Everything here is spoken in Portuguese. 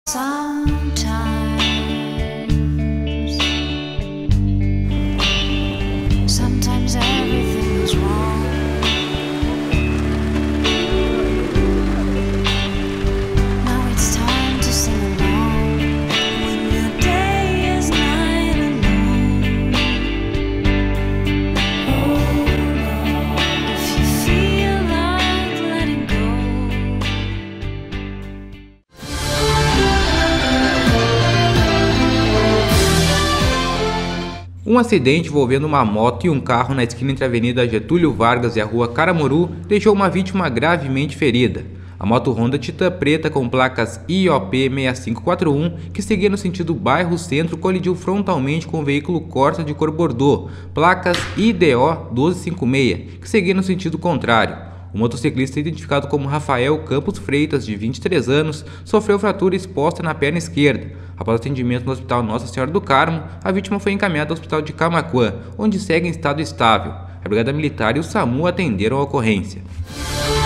Sometimes everything is wrong. Now it's time to sing along. When your day is night alone. If you feel like letting go. Um acidente envolvendo uma moto e um carro na esquina entre a Avenida Getúlio Vargas e a Rua Caramoru deixou uma vítima gravemente ferida. A moto Honda Titan preta com placas IOP 6541, que seguia no sentido bairro Centro, colidiu frontalmente com o veículo Corsa de cor bordô, placas IDO 1256, que seguia no sentido contrário. O motociclista, identificado como Rafael Campos Freitas, de 23 anos, sofreu fratura exposta na perna esquerda. Após atendimento no Hospital Nossa Senhora do Carmo, a vítima foi encaminhada ao Hospital de Camaquã, onde segue em estado estável. A Brigada Militar e o SAMU atenderam a ocorrência.